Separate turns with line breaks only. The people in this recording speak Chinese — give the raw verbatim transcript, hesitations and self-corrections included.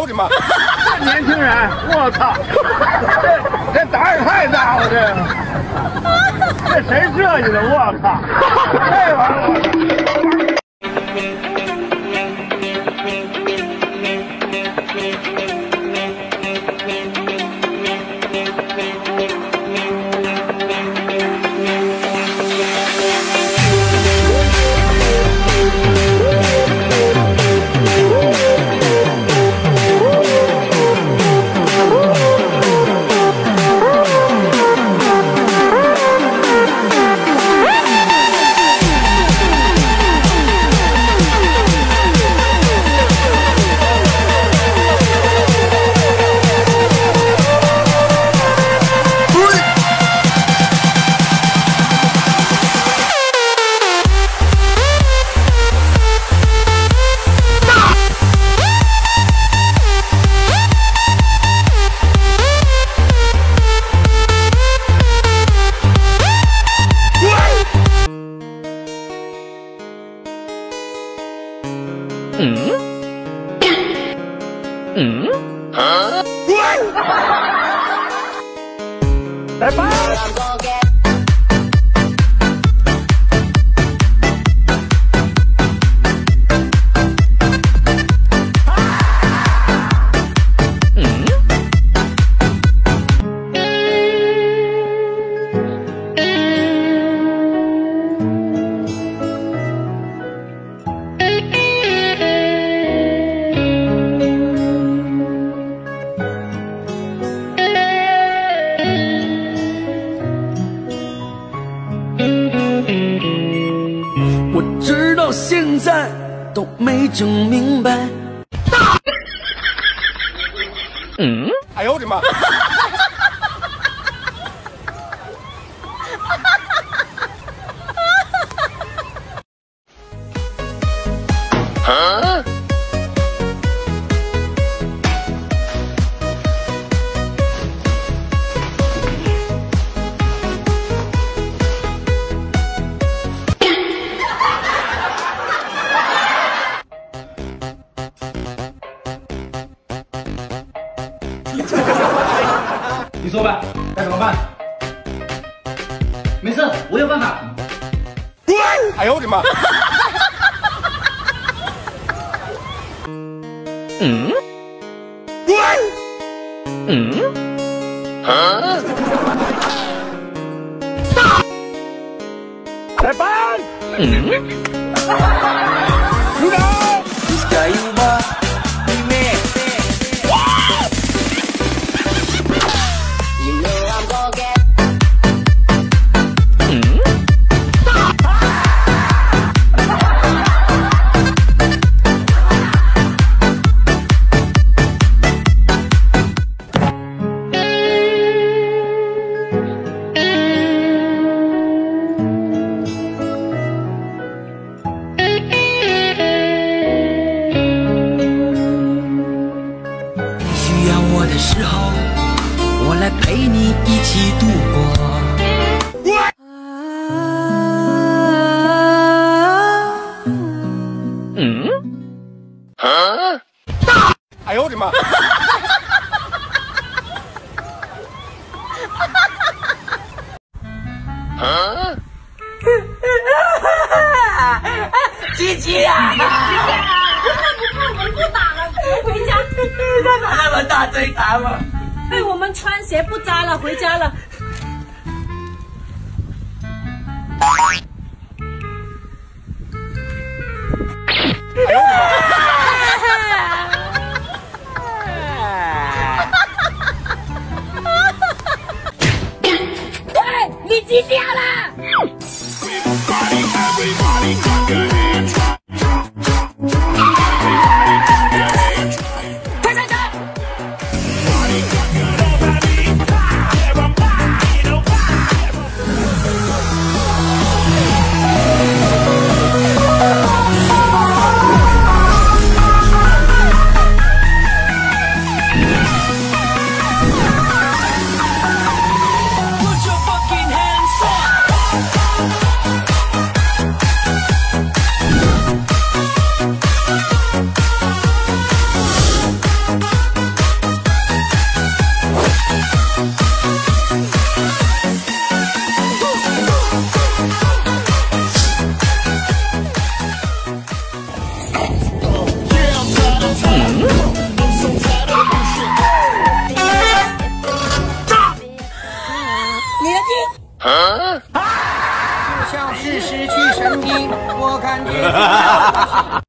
呦我的妈！
这年轻人，我操，这这胆儿太大了，这这谁设计的？我靠，这玩意儿！
嗯嗯啊！
来吧！
嗯。
我直到现在都没整明白。
嗯，
哎呦我的妈！
啊！
你说吧，该怎么办？没事，我有办法。
哎呦我的妈！
嗯嗯啊！
来吧！
嗯。
组长。
加油吧，妹妹！ 需要我的时候，我来陪你一起度过。
嗯啊！
哎呦我的妈！
啊！
琪琪呀！
不看不看，我们不打了，我们回家。
他哪那么大嘴打我？
哎，我们穿鞋不扎了，回家了。
哎呦我的妈！
喂，你几点了？
我
嗯。
就像是失去声音，我感觉。